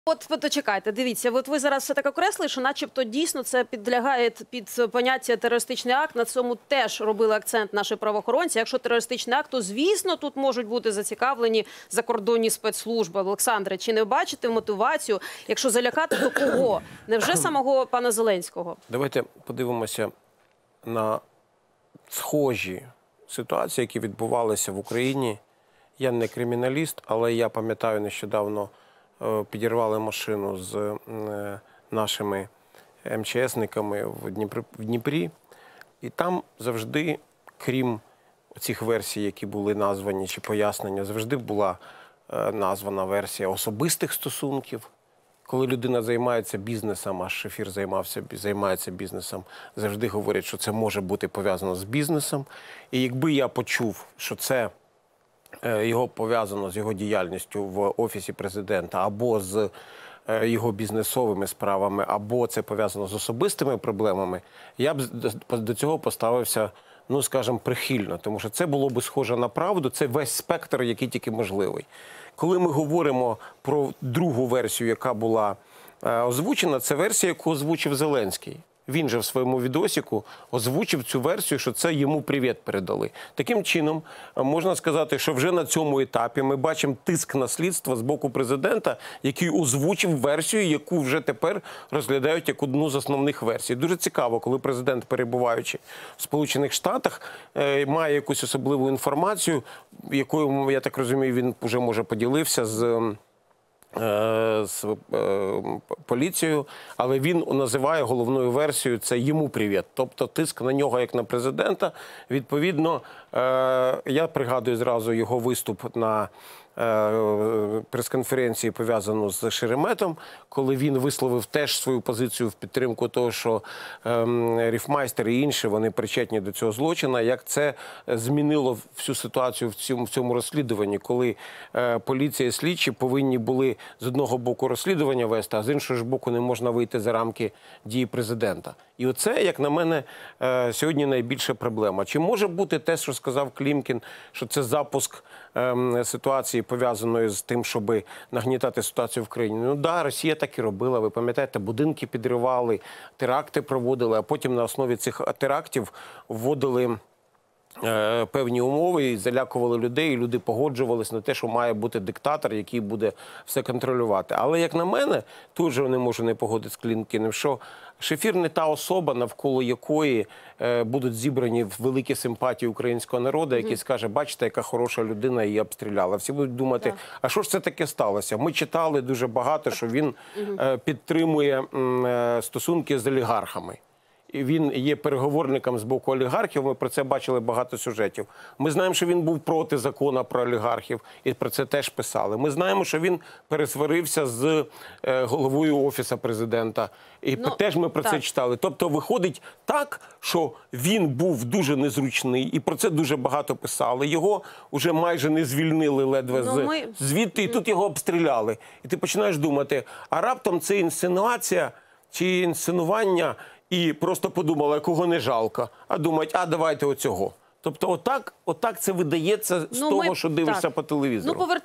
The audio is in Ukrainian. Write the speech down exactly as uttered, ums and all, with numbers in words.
От, от чекайте, дивіться, от ви зараз все так окреслили, що начебто дійсно це підлягає під поняття терористичний акт, на цьому теж робили акцент наші правоохоронці. Якщо терористичний акт, то звісно тут можуть бути зацікавлені закордонні спецслужби. Олександре, чи не бачите мотивацію, якщо залякати, то кого? Невже самого пана Зеленського? Давайте подивимося на схожі ситуації, які відбувалися в Україні. Я не криміналіст, але я пам'ятаю, нещодавно підірвали машину з нашими ем че есниками в Дніпрі. І там завжди, крім цих версій, які були названі, чи пояснення, завжди була названа версія особистих стосунків. Коли людина займається бізнесом, а Шефір займався, займається бізнесом, завжди говорять, що це може бути пов'язано з бізнесом. І якби я почув, що це його пов'язано з його діяльністю в Офісі Президента, або з його бізнесовими справами, або це пов'язано з особистими проблемами, я б до цього поставився, ну, скажімо, прихильно. Тому що це було б схоже на правду, це весь спектр, який тільки можливий. Коли ми говоримо про другу версію, яка була озвучена, це версія, яку озвучив Зеленський. Він же в своєму відосіку озвучив цю версію, що це йому привіт передали. Таким чином, можна сказати, що вже на цьому етапі ми бачимо тиск на слідство з боку президента, який озвучив версію, яку вже тепер розглядають як одну з основних версій. Дуже цікаво, коли президент, перебуваючи в Сполучених Штатах, має якусь особливу інформацію, якою, я так розумію, він вже, може, поділився з... з поліцією, але він називає головною версією це йому привіт. Тобто тиск на нього як на президента. Відповідно, я пригадую зразу його виступ на прес-конференції, пов'язану з Шереметом, коли він висловив теж свою позицію в підтримку того, що Ріфмайстер і інші, вони причетні до цього злочину, як це змінило всю ситуацію в цьому, в цьому розслідуванні, коли поліція і слідчі повинні були з одного боку розслідування вести, а з іншого ж боку не можна вийти за рамки дії президента. І оце, як на мене, сьогодні найбільша проблема. Чи може бути те, що сказав Клімкін, що це запуск ситуації, пов'язаної з тим, щоб нагнітати ситуацію в країні? Ну да, Росія так і робила. Ви пам'ятаєте, будинки підривали, теракти проводили, а потім на основі цих терактів вводили е, певні умови і залякували людей, і люди погоджувалися на те, що має бути диктатор, який буде все контролювати. Але, як на мене, тут же не можу не погодитися з Клімкіним, що Шефір не та особа, навколо якої е, будуть зібрані великі симпатії українського народу, який скаже, бачите, яка хороша людина, її обстріляла. Всі будуть думати, так. А що ж це таке сталося? Ми читали дуже багато, що він е, підтримує е, стосунки з олігархами. І він є переговорником з боку олігархів, ми про це бачили багато сюжетів. Ми знаємо, що він був проти закону про олігархів, і про це теж писали. Ми знаємо, що він пересварився з е, головою Офісу Президента, і ну, теж ми про так. це читали. Тобто виходить так, що він був дуже незручний, і про це дуже багато писали. Його вже майже не звільнили ледве ну, з, ми... звідти, і тут його обстріляли. І ти починаєш думати, а раптом це інсценуація чи інсценування, і просто подумали, кого не жалко, а думають, а давайте оцього. Тобто отак, отак це видається з ну, того, ми... що дивишся так. по телевізору. Ну,